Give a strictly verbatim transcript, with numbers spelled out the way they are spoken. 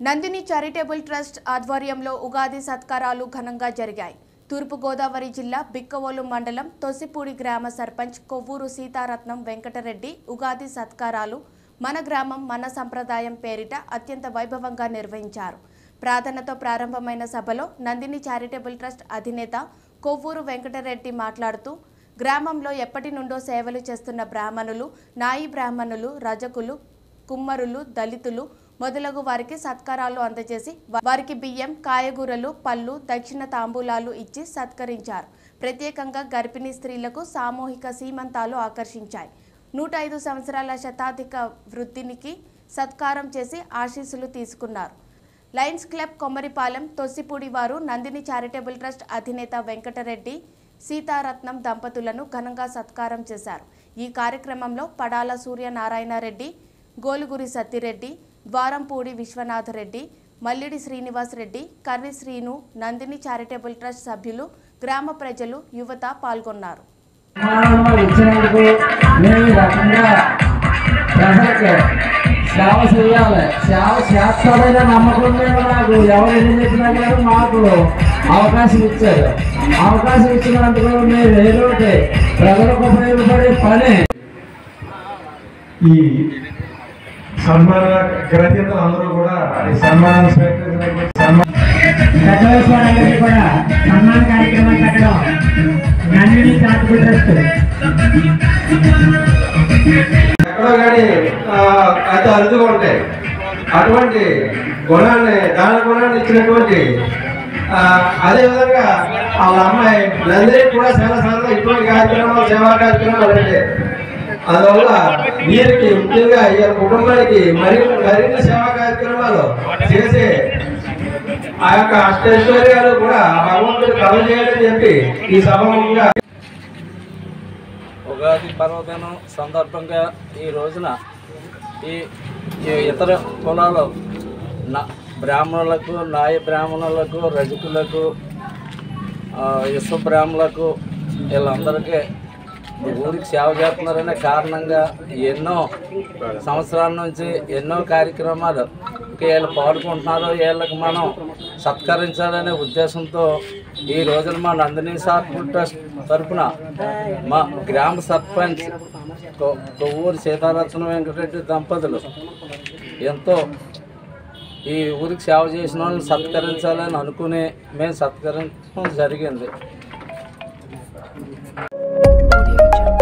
Nandini charitable trust ఆధ్వర్యంలో ఉగాది సత్కారాలు ఘనంగా జరిగాయి. తూర్పు గోదావరి జిల్లా బిక్కవోలు మండలం తొసిపూడి గ్రామ సర్పంచ్ కొవ్వూరు సీతారత్నం వెంకటరెడ్డి ఉగాది సత్కారాలు మన గ్రామం మన సంప్రదాయం పేరిట అత్యంత వైభవంగా నిర్వహించారు. ప్రార్థనతో ప్రారంభమైన సభలో నందిని చారిటబుల్ ట్రస్ట్ అధినేత కొవ్వూరు వెంకటరెడ్డి మాట్లాడుతూ గ్రామంలో ఎప్పటి నుండో సేవలు చేస్తున్న బ్రాహ్మణులు, నాయి బ్రాహ్మణులు, రజకులు, కుమ్మరులు, దళితులు మొదలగు వారికి సత్కారాలు అందజేసి వారికి బియ్యం, కాయగూరలు, పళ్ళు, దక్షిణ తాంబూలాలు ఇచ్చి సత్కరించారు. ప్రత్యేకంగా గర్భిణీ స్త్రీలకు సామూహిక సీమంతాలు ఆకర్షించాయి. నూట ఐదు సంవత్సరాల శతాధిక వృద్ధినికి సత్కారం చేసి ఆశీస్సులు తీసుకున్నారు. లయన్స్ క్లబ్ కొమ్మరిపాలెం తొసిపూడి వారు నందిని చారిటబుల్ ట్రస్ట్ అధినేత వెంకటరెడ్డి, సీతారత్నం దంపతులను ఘనంగా సత్కారం చేశారు. ఈ కార్యక్రమంలో పడాల సూర్యనారాయణ రెడ్డి, గోలుగురి సత్తిరెడ్డి, ద్వారంపూడి విశ్వనాథరెడ్డి, మల్లిడి శ్రీనివాస్ రెడ్డి, కర్రి శ్రీను, నందిని చారిటబుల్ ట్రస్ట్ సభ్యులు, గ్రామ ప్రజలు, యువత పాల్గొన్నారు. సేవ చేయాలి, సేవ చేస్తాడైన నమ్మకం నాకు ఎవరు ఎన్ని చెప్పినా కూడా మాకు అవకాశం ఇచ్చారు. అవకాశం ఇచ్చినందుకు మీరు ఏదో ప్రజలకు ఉపయోగపడే పని. ఈ సన్మాన గ్రహీతలు అందరూ కూడా ఈ సన్మానం స్వీకరించడానికి కూడా సన్మాన కార్యక్రమం పెట్టడం నందిని చారిటబుల్ ట్రస్ట్ ఎక్కడో కానీ అయితే అరుదుగా ఉంటాయి. అటువంటి గుణాన్ని దాని గుణాన్ని ఇచ్చినటువంటి అదేవిధంగా వాళ్ళ అమ్మాయి నందిని కూడా చాలా సార్లు ఇటువంటి కార్యక్రమాలు, సేవా కార్యక్రమాలు అంటే అందువల్ల వీరికి ముఖ్యంగా ఈ కుటుంబానికి మరి మరిన్ని సేవా కార్యక్రమాలు చేసే ఆ యొక్క అష్టైశ్వర్యాలు కూడా భగవంతుడు కలగజేయాలని చెప్పి ఈ సభముగా ఉగాది పర్వదినం సందర్భంగా ఈ రోజున ఈ ఇతర కులాలు బ్రాహ్మణులకు, నాయ బ్రాహ్మణులకు, రజకులకు, విశ్వ బ్రాహ్మణులకు వీళ్ళందరికీ ఊరికి సేవ చేస్తున్నారనే కారణంగా ఎన్నో సంవత్సరాల నుంచి ఎన్నో కార్యక్రమాలు వీళ్ళు పాల్గొంటున్నారు. వీళ్ళకి మనం సత్కరించాలనే ఉద్దేశంతో ఈ రోజున మా నందిని చారిటబుల్ ట్రస్ట్ తరఫున మా గ్రామ సర్పంచ్ కొవ్వూరు సీతారత్నం వెంకటరెడ్డి దంపతులు ఎంతో ఈ ఊరికి సేవ చేసిన వాళ్ళని సత్కరించాలని అనుకుని మేము సత్కరించడం జరిగింది. Audio Jungle.